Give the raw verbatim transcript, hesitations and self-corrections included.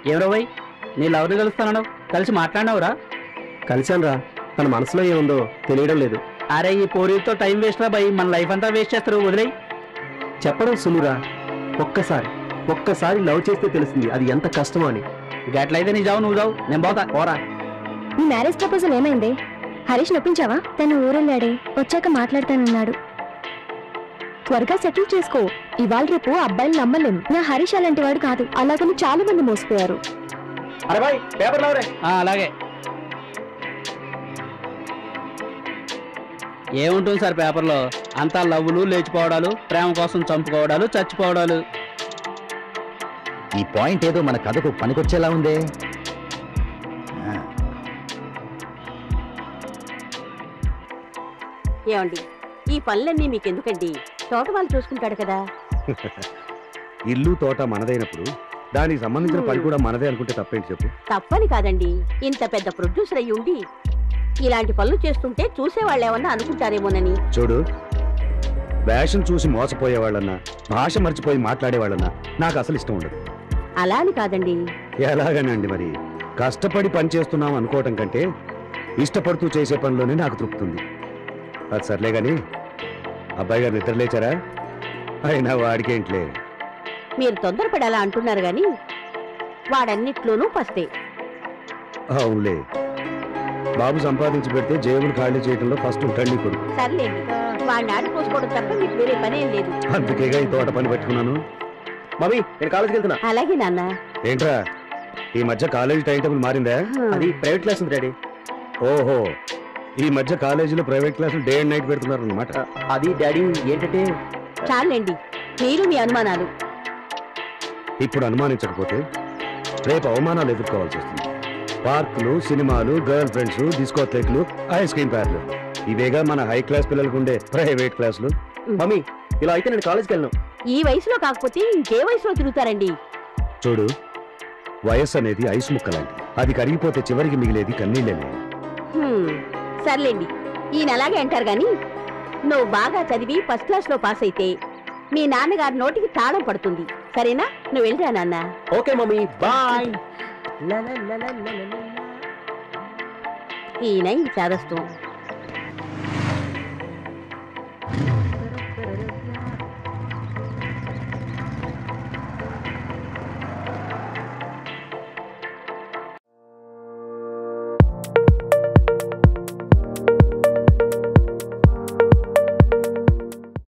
ఎవరో పోయి నీ లవర్ని కలుస్తాను కలిసి మాట్లాడినావురా? కలిశాను రా, తన మనసులో ఏముందో తెలియడం లేదు. అరే ఈ పోరీతో టైం వేస్ట్ రా భయ్, మన లైఫ్ అంతా వేస్ట్ చేస్తారు, వదిలేయి. చెప్పడం సులువురా, ఒక్కసారి ఒక్కసారి లవ్ చేస్తే తెలిసింది అది ఎంత కష్టమో అని. గట్లయితే నీ జావు, నువ్వు జావు, నేను పోతా. పోరా. నీ మ్యారేజ్ ప్రపోజల్ ఏమైంది? హరీష్ నొప్పించావా? తను ఊరెళ్ళాడే, వచ్చాక మాట్లాడతానన్నాడు. త్వరగా సెటిల్ చేసుకో, ఇవాళ రేపు అబ్బాయిలు నమ్మలేం. నా హరీష్ అలాంటి వాడు కాదు, అలాగని చాలా మంది మోసపోయారు. అరే బాయ్ పేపర్ లవరే. అలాగే. ఏముంటుంది సార్ పేపర్లో? అంతా లవ్వులు, లేచిపోవడాలు, ప్రేమ కోసం చంపుకోవడాలు, చచ్చిపోవడాలు. ఈ పాయింట్ ఏదో మన కథకు పనికొచ్చేలా ఉందే. ఏమండి, ఈ పనులన్నీ మీకెందుకండి? తోట వాళ్ళు చూసుకుంటాడు కదా. ఇల్లు తోట మనదైనప్పుడు దానికి సంబంధించిన పని కూడా మనదే అనుకుంటే తప్పేంటి చెప్పు? తప్పని కాదండి, ఇంత పెద్ద ప్రొడ్యూసర్ అయ్యి ఉండి ఇలాంటి పనులు చేస్తుంటే చూసేవాళ్ళు ఏమన్నా అనుకుంటారేమోనని. చూడు, వేషం చూసి మోసపోయే వాళ్ళన్నా, భాష మర్చిపోయి మాట్లాడే వాళ్ళన్నా నాకు అసలు ఇష్టం ఉండదు. అలా అని కాదండి. ఎలాగనండి మరి? కష్టపడి పని చేస్తున్నాం అనుకోవటం కంటే ఇష్టపడుతూ చేసే పనిలోనే నాకు తృప్తుంది. అది సర్లే గాని అబ్బాయి గారు నిద్ర లేచారా? అయినా వాడికేంట్లే. మీరు తొందరపడి అలా అంటున్నారు గాని వాడన్నిట్లోనూ పస్తే. అవునులే, బాబు సంపాదించి పెడితే జేబులు ఖాళీ చేయడంలో ఫస్ట్ ఉంటాడు కొడుకు. సర్లేండి, వాడిని ఆడిపోసుకోవడం తప్ప మీకు వేరే పనేం లేదు. అందుకేగా ఈ తోట పని పెట్టుకున్నాను. మమ్మీ నేను కాలేజీకి వెళ్తున్నా. అలాగే నాన్న. ఏంట్రా ఈ మధ్య కాలేజీ టైం టేబుల్ మారిందా? అది ప్రైవేట్ క్లాస్ ఉంది డాడీ. ఓహో, ఈ మధ్య కాలేజీలో ప్రైవేట్ క్లాసులు డే అండ్ నైట్ పెడుతున్నారు అన్నమాట. అది డాడీ ఏంటంటే. చాలండి మీరు మీ అనుమానాలు. ఇప్పుడు అనుమానించకపోతే రేపు అవమానాలు ఎదుర్కోవాల్సి వస్తుంది. పార్కులు, సినిమాలు, గర్ల్ ఫ్రెండ్స్, డిస్కోథెక్లు, ఐస్ క్రీమ్ పార్లర్, ఇవేగా మన హై క్లాస్ పిల్లలకు ఉండే ప్రైవేట్ క్లాసులు. మమ్మీ ఇలా అయితే నేను కాలేజీకి వెళ్ళను. ఈ వయసులో కాకపోతే ఇంకే వయసులో తిరుగుతారండి? చూడు, వయస్సు అనేది ఐస్ ముక్క లాంటిది. అది కరిగిపోతే చివరికి మిగిలేది కన్నీళ్ళనే. సర్లేండి, ఈయన అలాగే అంటారు గాని నువ్వు బాగా చదివి ఫస్ట్ క్లాస్ లో పాస్ అయితే మీ నాన్నగారి నోటికి తాళం పడుతుంది. సరేనా? నువ్వు వెళ్ళరా నాన్న. Okay mummy, bye. ఈయన ఈ చాదస్తం.